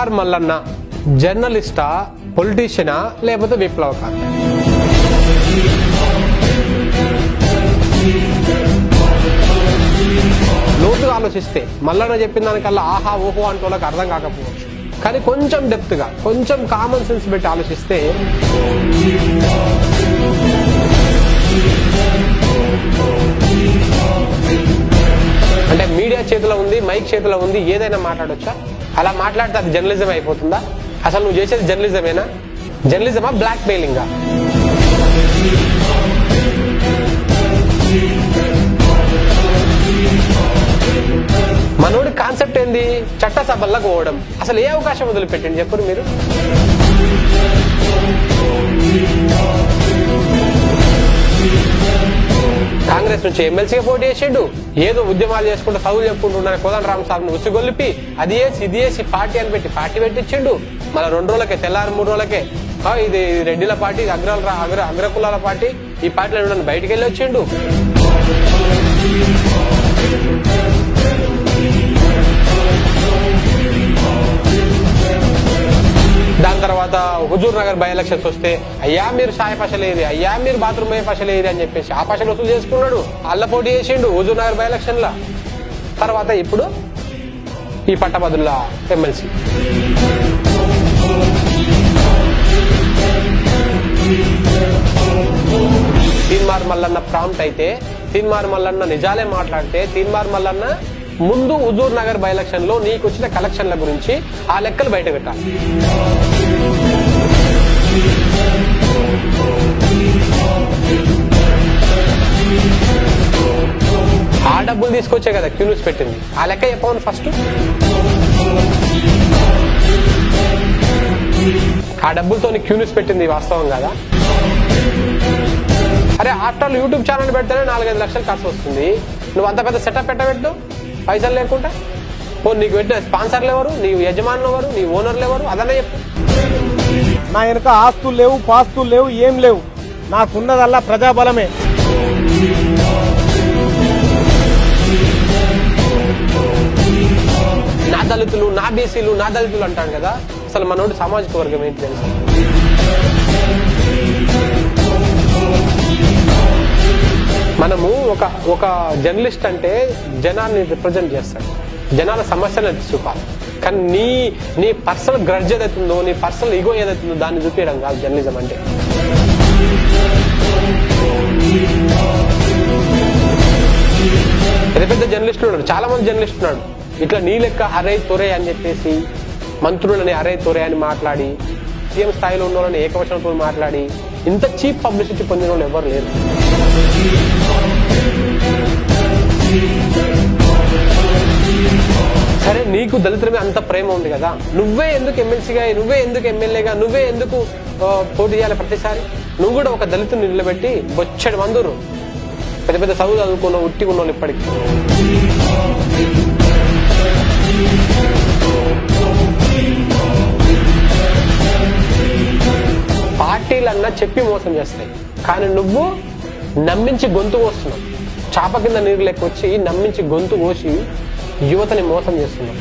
తీన్మార్ మల్లన్న జర్నలిస్టా, పొలిటీషియనా, లేకపోతే విప్లవకారు? లోతుగా ఆలోచిస్తే మల్లన్న చెప్పిన దానికల్లా ఆహా ఓహో అంటే వాళ్ళకి అర్థం కాకపోవచ్చు. కానీ కొంచెం డెప్త్గా, కొంచెం కామన్ సెన్స్ పెట్టి ఆలోచిస్తే అంటే మీడియా చేతిలో ఉంది, మైక్ చేతిలో ఉంది, ఏదైనా మాట్లాడొచ్చా? అలా మాట్లాడితే అది జర్నలిజం అయిపోతుందా? అసలు నువ్వు చేసేది జర్నలిజమేనా? జర్నలిజమా బ్లాక్ మెయిలింగా? మనోడి కాన్సెప్ట్ ఏంది? చట్టసభల్లోకి పోవడం. అసలు ఏ అవకాశం వదిలిపెట్టండి చెప్పరు మీరు? కాంగ్రెస్ నుంచి ఎమ్మెల్సీగా పోటీ చేసిండు. ఏదో ఉద్యమాలు చేసుకుంటూ చదువులు చెప్పుకుంటున్నాను కోదండరామ్ సాబ్ను ఉసిగొల్లిపి అది వేసి ఇది వేసి పార్టీ అని పెట్టి పార్టీ పెట్టించిండు. మళ్ళీ 2 రోజులకే, తెల్లారి 3 రోజులకే ఇది రెడ్డిల పార్టీ, అగ్రకులాల పార్టీ, ఈ పార్టీలో బయటికి వెళ్ళి వచ్చిండు. దాని తర్వాత హుజూర్ నగర్ బై ఎలక్షన్స్ వస్తే అయ్యా మీరు సాయ పశలేది, అయ్యా మీరు బాత్రూమ్ పోయే పశలేది అని చెప్పేసి ఆ పశలు వసూలు చేసుకున్నాడు. అల్ల పోటీ చేసిండు హుజూర్ నగర్ బై ఎలక్షన్ లా. తర్వాత ఇప్పుడు ఈ పట్టభద్రుల ఎమ్మెల్సీ. తీన్మార్ మల్లన్న ప్రాంప్ట్ అయితే, తీన్మార్ మల్లన్న నిజాలే మాట్లాడితే, తీన్మార్ మల్లన్న ముందు హుజూర్ నగర్ బై ఎలక్షన్ లో నీకు వచ్చిన కలెక్షన్ల గురించి ఆ లెక్కలు బయట పెట్టాలి. ఆ డబ్బులు తీసుకొచ్చే కదా క్యూన్యూస్ పెట్టింది. ఆ లెక్క చెప్పమని ఫస్ట్. ఆ డబ్బులతో క్యూన్యూస్ పెట్టింది వాస్తవం కదా? అరే ఆఫ్టర్ యూట్యూబ్ ఛానల్ పెడితేనే 4-5 లక్షలు ఖర్చు వస్తుంది. నువ్వు అంత పెద్ద సెటప్ పెట్టబెట్టు పైసలు లేకుండా. నీకు పెట్టిన స్పాన్సర్లు ఎవరు? నీ యజమానులు ఎవరు? నీ ఓనర్లు ఎవరు? అదనే చెప్పు. నా వెనక ఆస్తులు లేవు, పాస్తులు లేవు, ఏం లేవు. నాకున్నదల్లా ప్రజాబలమే. నా దళితులు, నా బీసీలు, నా దళితులు అంటాడు కదా. అసలు మనోడు సామాజిక వర్గం ఏంటి తెలుసు? మనము ఒక జర్నలిస్ట్ అంటే జనాన్ని రిప్రజెంట్ చేస్తాడు, జనాల సమస్యలను చూపాలి. కానీ నీ పర్సనల్ గ్రడ్జ్ ఏదైతుందో, నీ పర్సనల్ ఈగో ఏదైతుందో దాన్ని చూపించడం కాదు జర్నలిజం అంటే. పెద్ద పెద్ద జర్నలిస్టులు ఉన్నాడు, చాలా మంది జర్నలిస్టులు ఉన్నాడు. ఇట్లా నీ లెక్క అరే తొరే అని చెప్పేసి, మంత్రులని అరే తొరే అని మాట్లాడి, సీఎం స్థాయిలో ఉన్న వాళ్ళని ఏకవచనంతో మాట్లాడి ఇంత చీప్ పబ్లిసిటీ పొందిన వాళ్ళు ఎవరు లేరు. సరే నీకు దళితుల మీద అంత ప్రేమ ఉంది కదా, నువ్వే ఎందుకు ఎమ్మెల్సీగా, నువ్వే ఎందుకు ఎమ్మెల్యేగా, నువ్వే ఎందుకు పోటీ చేయాలి ప్రతిసారి? నువ్వు కూడా ఒక దళితుని నిలబెట్టి బొచ్చడి మందురు పెద్ద పెద్ద చదువు చదువుకున్న ఉట్టి ఉన్న వాళ్ళు ఇప్పటికీ. పార్టీలన్నా చెప్పి మోసం చేస్తాయి, కానీ నువ్వు నమ్మించి గొంతు కోస్తున్నావు. చాప కింద నీరు లెక్క వచ్చి నమ్మించి గొంతు కోసి యువతని మోసం చేస్తున్నావు.